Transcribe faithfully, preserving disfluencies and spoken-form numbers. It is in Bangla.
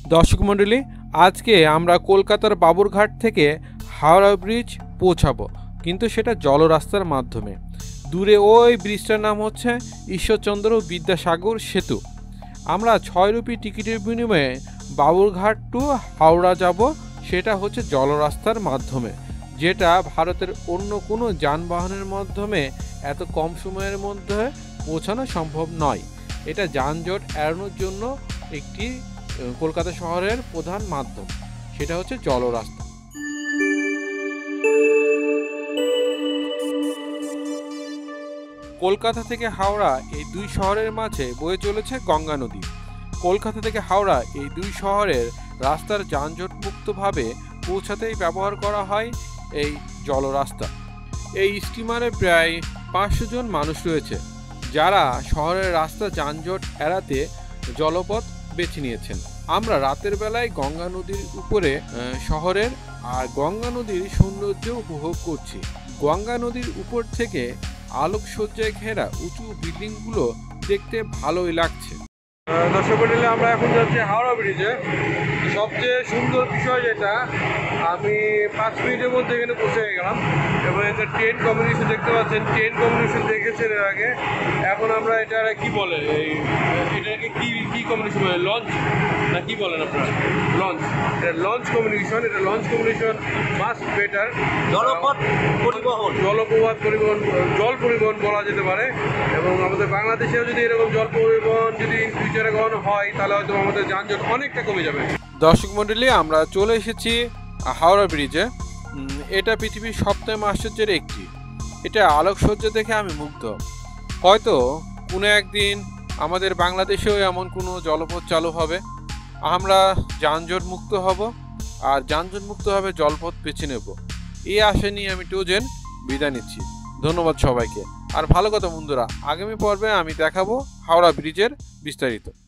দর্শক মণ্ডলী, আজকে আমরা কলকাতার বাবুরঘাট থেকে হাওড়া ব্রিজ পৌঁছাবো, কিন্তু সেটা জলরাস্তার মাধ্যমে। দূরে ওই ব্রিজটার নাম হচ্ছে ঈশ্বরচন্দ্র বিদ্যাসাগর সেতু। আমরা ছয় রুপি টিকিটের বিনিময়ে বাবুরঘাট টু হাওড়া যাব, সেটা হচ্ছে জলরাস্তার মাধ্যমে, যেটা ভারতের অন্য কোনো যানবাহনের মাধ্যমে এত কম সময়ের মধ্যে পৌঁছানো সম্ভব নয়। এটা যানজট এড়ানোর জন্য একটি কলকাতা শহরের প্রধান মাধ্যম, সেটা হচ্ছে জলরাস্তা। কলকাতা থেকে হাওড়া এই দুই শহরের মাঝে বয়ে চলেছে গঙ্গা নদী। কলকাতা থেকে হাওড়া এই দুই শহরের রাস্তার যানজট মুক্তভাবে পৌঁছাতেই ব্যবহার করা হয় এই জলরাস্তা। এই স্টিমারে প্রায় পাঁচশো জন মানুষ রয়েছে, যারা শহরের রাস্তা যানজট এড়াতে জলপথ বেছে নিয়েছেন। আমরা রাতের বেলায় গঙ্গা নদীর উপরে শহরের আর গঙ্গা নদীর সৌন্দর্য উপভোগ করছি। গঙ্গা নদীর উপর থেকে আলোকসজ্জায় ঘেরা উঁচু বিল্ডিংগুলো দেখতে ভালোই লাগছে। দর্শক মণ্ডলী, আমরা এখন যাচ্ছি হাওড়া ব্রিজে। সবচেয়ে সুন্দর বিষয় যেটা, আমি পাঁচ মিনিটের মধ্যে এখানে পৌঁছে গেলাম এবং এটা ট্রেন কমিউনিকেশন দেখতে পাচ্ছেন। ট্রেন কমিউনিকেশন দেখেছেন এর আগে। এখন আমরা এটা কি বলে, এই এটাকে কি কি কমিউনিকেশন বলে, লঞ্চ না কি বলেন আপনারা? লঞ্চ। এটা লঞ্চ কমিউনিকেশন। এটা লঞ্চ কমিউনিকেশন মাস্ট বেটার। জলপথ পরিবহন, জলপথ পরিবহন, জল পরিবহন বলা যেতে পারে। এবং আমাদের বাংলাদেশেও যদি এরকম জল পরিবহন যদি ফিউচারে কখনো হয়, তাহলে হয়তো আমাদের যানজট অনেকটা কমে যাবে। দর্শক মণ্ডলী, আমরা চলে এসেছি হাওড়া ব্রিজে। এটা পৃথিবীর সপ্তম আশ্চর্যের একটি। এটা আলোকসজ্জা দেখে আমি মুগ্ধ। হয়তো কোনো একদিন আমাদের বাংলাদেশেও এমন কোনো জলপথ চালু হবে, আমরা যানজট মুক্ত হব আর যানজট মুক্তভাবে জলপথ বেছে নেব। এই আশা নিয়ে আমি টোজেন বিদায় নিচ্ছি। ধন্যবাদ সবাইকে। আর ভালো কথা বন্ধুরা, আগামী পর্বে আমি দেখাবো হাওড়া ব্রিজের বিস্তারিত।